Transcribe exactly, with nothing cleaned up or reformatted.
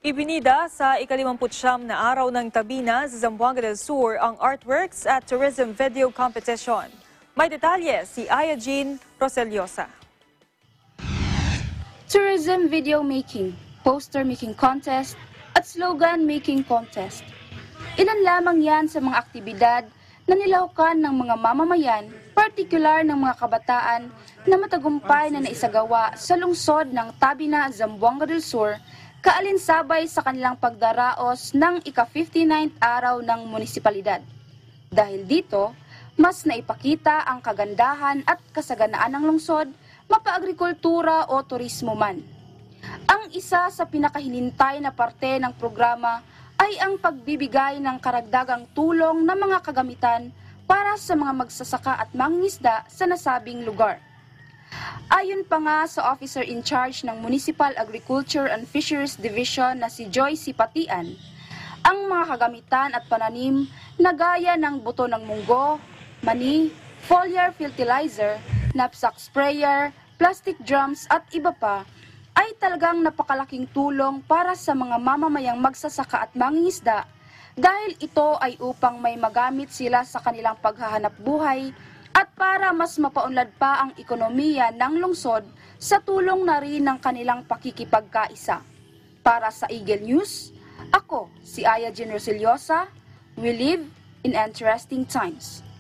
Ibinida sa ikalimamputsyam na araw ng Tabina sa Zamboanga del Sur ang artworks at tourism video competition. May detalye si Aya Jean Roseliosa. Tourism video making, poster making contest, at slogan making contest. Ilan lamang yan sa mga aktibidad na nilahukan ng mga mamamayan, partikular ng mga kabataan na matagumpay na naisagawa sa lungsod ng Tabina, Zamboanga del Sur, kaalinsabay sa kanilang pagdaraos ng ika fifty-ninth araw ng munisipalidad. Dahil dito, mas naipakita ang kagandahan at kasaganaan ng lungsod, mapa-agrikultura o turismo man. Ang isa sa pinakahilintay na parte ng programa ay ang pagbibigay ng karagdagang tulong ng mga kagamitan para sa mga magsasaka at mangingisda sa nasabing lugar. Ayon pa nga sa officer in charge ng Municipal Agriculture and Fisheries Division na si Joy Sipatian, ang mga kagamitan at pananim na gaya ng buto ng munggo, mani, foliar fertilizer, knapsack sprayer, plastic drums at iba pa ay talagang napakalaking tulong para sa mga mamamayang magsasaka at mangingisda dahil ito ay upang may magamit sila sa kanilang paghahanap buhay at para mas mapaunlad pa ang ekonomiya ng lungsod sa tulong na rin ng kanilang pakikipagkaisa. Para sa Eagle News, ako si Aya Jean Roseliosa. We live in interesting times.